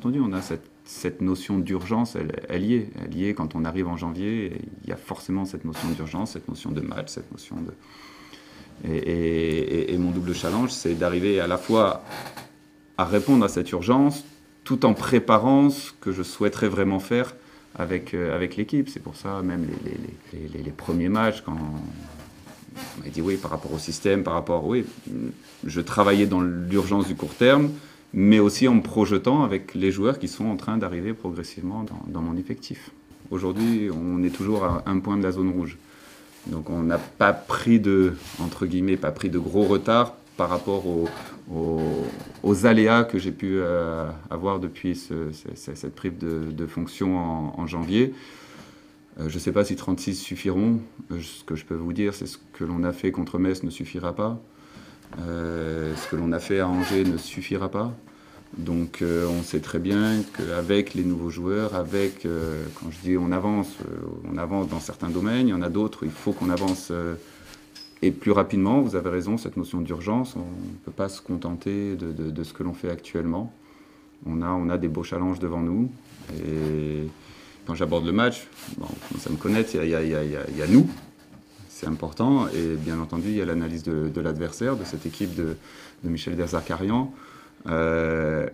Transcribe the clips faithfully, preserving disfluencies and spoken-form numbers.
entendu, on a cette, cette notion d'urgence, elle, elle y est. Elle y est quand on arrive en janvier, il y a forcément cette notion d'urgence, cette notion de match, cette notion de... Et, et, et mon double challenge, c'est d'arriver à la fois à répondre à cette urgence, tout en préparant ce que je souhaiterais vraiment faire avec, euh, avec l'équipe. C'est pour ça, même les, les, les, les, les premiers matchs, quand on m'a dit oui, par rapport au système, par rapport... Oui, je travaillais dans l'urgence du court terme, mais aussi en me projetant avec les joueurs qui sont en train d'arriver progressivement dans, dans mon effectif. Aujourd'hui, on est toujours à un point de la zone rouge. Donc on n'a pas pris de, entre guillemets, pas pris de gros retard par rapport aux, aux, aux aléas que j'ai pu euh, avoir depuis ce, ce, cette prise de, de fonction en, en janvier. Euh, je ne sais pas si trente-six suffiront. Euh, ce que je peux vous dire, c'est ce que l'on a fait contre Metz ne suffira pas. Euh, ce que l'on a fait à Angers ne suffira pas. Donc euh, on sait très bien qu'avec les nouveaux joueurs, avec, euh, quand je dis on avance, euh, on avance dans certains domaines, il y en a d'autres, il faut qu'on avance euh, et plus rapidement. Vous avez raison, cette notion d'urgence, on ne peut pas se contenter de, de, de ce que l'on fait actuellement. On a, on a des beaux challenges devant nous. Et quand j'aborde le match, bon, on commence à me connaître, il y a, il y a, il y a, il y a nous, c'est important, et bien entendu il y a l'analyse de, de l'adversaire, de cette équipe de, de Michel Derzakarian. Euh,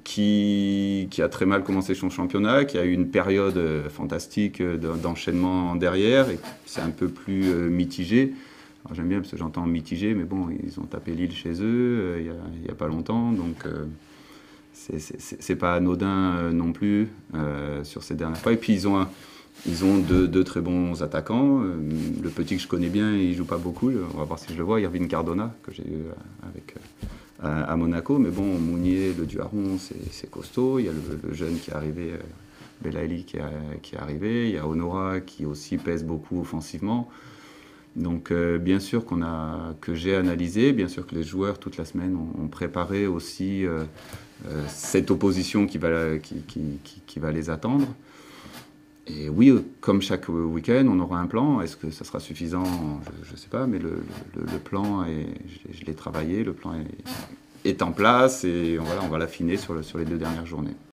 qui, qui a très mal commencé son championnat, qui a eu une période euh, fantastique euh, d'enchaînement derrière, et c'est un peu plus euh, mitigé. J'aime bien parce que j'entends mitigé, mais bon, ils ont tapé Lille chez eux euh, il n'y a, a pas longtemps, donc euh, c'est pas anodin euh, non plus euh, sur ces dernières fois. Et puis ils ont, un, ils ont deux, deux très bons attaquants. Euh, le petit que je connais bien, il joue pas beaucoup, on va voir si je le vois, Irvine Cardona, que j'ai eu avec... Euh, à Monaco, mais bon, Mounier, le Duaron, c'est costaud. Il y a le, le jeune qui est arrivé, euh, Belaïli qui, qui est arrivé. Il y a Honora qui aussi pèse beaucoup offensivement. Donc, euh, bien sûr qu'on a, que j'ai analysé, bien sûr que les joueurs toute la semaine ont, ont préparé aussi euh, euh, cette opposition qui va, qui, qui, qui, qui va les attendre. Et oui, comme chaque week-end, on aura un plan. Est-ce que ça sera suffisant? Je ne sais pas, mais le, le, le plan, est, je, je l'ai travaillé, le plan est, est en place et voilà, on va l'affiner sur, le, sur les deux dernières journées.